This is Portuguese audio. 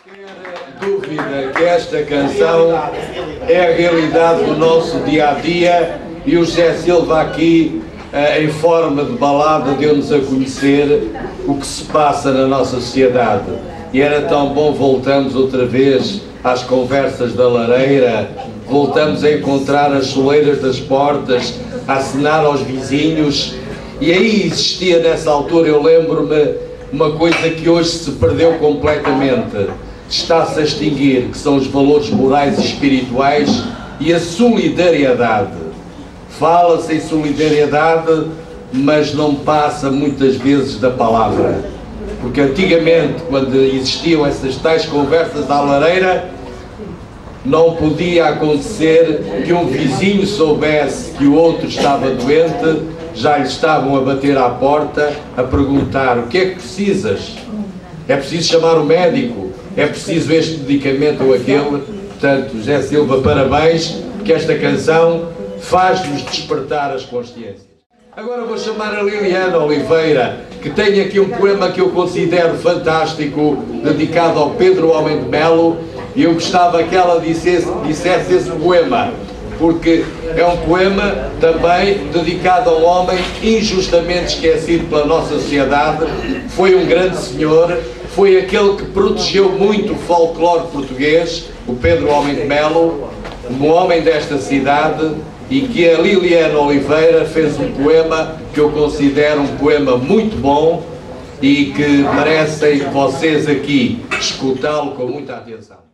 Dúvida que esta canção é a realidade do nosso dia-a-dia e o José Silva aqui, em forma de balada, deu-nos a conhecer o que se passa na nossa sociedade. E era tão bom voltarmos outra vez às conversas da lareira, voltamos a encontrar as soleiras das portas, a acenar aos vizinhos, e aí existia nessa altura, eu lembro-me, uma coisa que hoje se perdeu completamente, está-se a extinguir, que são os valores morais e espirituais e a solidariedade. Fala-se em solidariedade, mas não passa muitas vezes da palavra. Porque antigamente, quando existiam essas tais conversas à lareira, não podia acontecer que um vizinho soubesse que o outro estava doente, já lhe estavam a bater à porta, a perguntar: o que é que precisas? É preciso chamar o médico? É preciso este medicamento ou aquele? Portanto, José Silva, parabéns, que esta canção faz-nos despertar as consciências. Agora vou chamar a Liliana Oliveira, que tem aqui um poema que eu considero fantástico, dedicado ao Pedro Homem de Melo, e eu gostava que ela dissesse esse poema, porque é um poema também dedicado a um homem injustamente esquecido pela nossa sociedade. Foi um grande senhor, foi aquele que protegeu muito o folclore português, o Pedro Homem de Melo, um homem desta cidade, e que a Liliana Oliveira fez um poema que eu considero um poema muito bom e que merecem vocês aqui escutá-lo com muita atenção.